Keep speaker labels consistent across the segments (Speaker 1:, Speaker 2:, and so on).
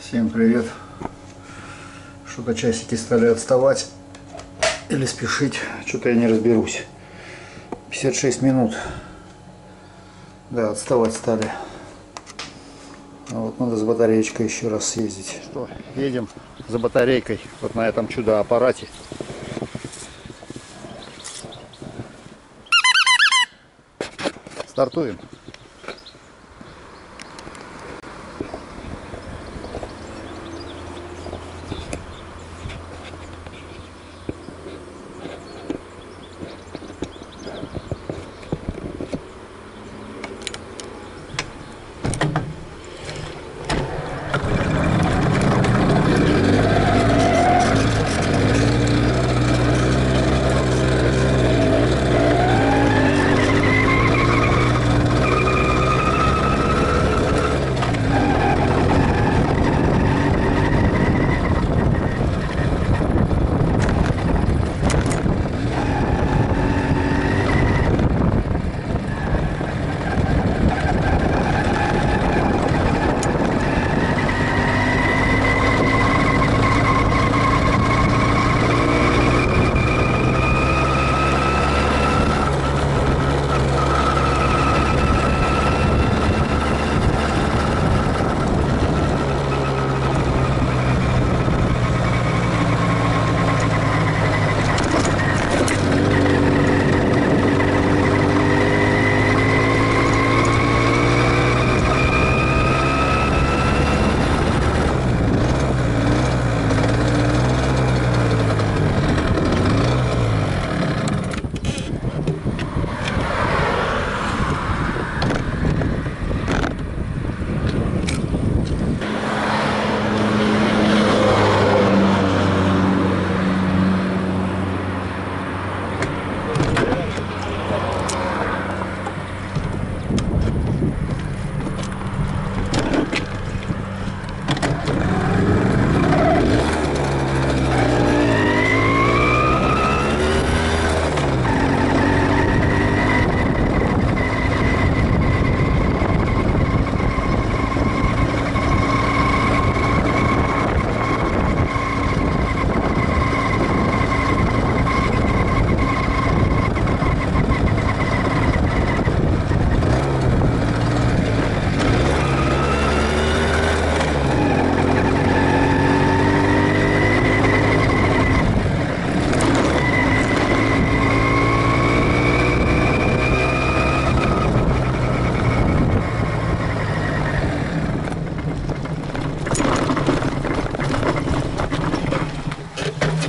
Speaker 1: Всем привет! Что-то часики стали отставать или спешить, что-то я не разберусь. 56 минут. Да, отставать стали. А вот надо с батареечкой еще раз съездить. Что, едем за батарейкой вот на этом чудо-аппарате. Стартуем.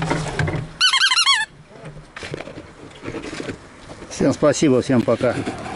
Speaker 1: Всем спасибо, всем пока.